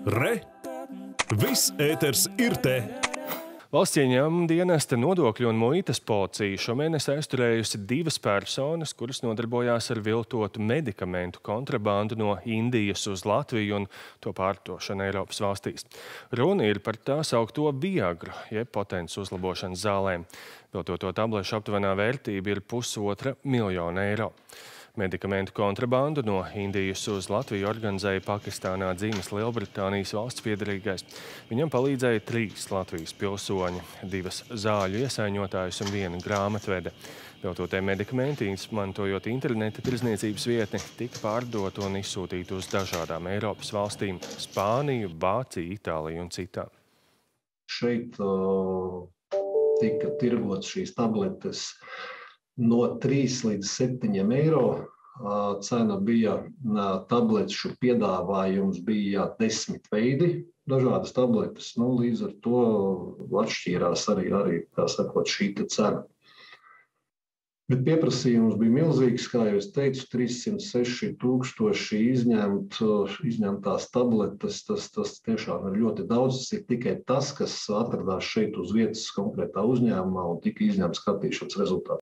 Re! Viss ēters ir te! Valsts ieņēmuma dienesta, nodokļu un muitas policija šomēnes aizturējusi 2 personas, kuras nodarbojās ar viltotu medikamentu kontrabandu no Indijas uz Latviju un to pārdošanu Eiropas valstīs. Runa ir par tā saukto Viagru, jeb potences uzlabošanas zālēm. Viltoto tablešu aptuvenā vērtība ir $1,5 miljona eiro. Medikamentu kontrabandu no Indijas uz Latviju organizēja Pakistānā dzimis Lielbritānijas valsts piederīgais. Viņam palīdzēja 3 Latvijas pilsoņi, 2 zāļu iesaiņotājus un 1 grāmatvede. Viltotie medikamenti, izmantojot interneta tirdzniecības vietni, tika pārdoti un izsūtīti uz dažādām Eiropas valstīm – Spāniju, Vāciju, Itāliju un citām. Šeit tika tirgots šīs tabletes no 3 līdz 7 eiro. Cena bija tablešu piedāvājums bija 10 veidi, dažādas tabletes. Līdz ar to atšķīrās arī tā sakot, šī cena. Bet pieprasījums bija milzīgs, kā jau es teicu, 306,000 izņemtās tabletes. Tas tiešām ir ļoti daudz. Tas ir tikai tas, kas atradās šeit uz vietas konkrētā uzņēmumā un tika izņemts skatīšanas rezultātā.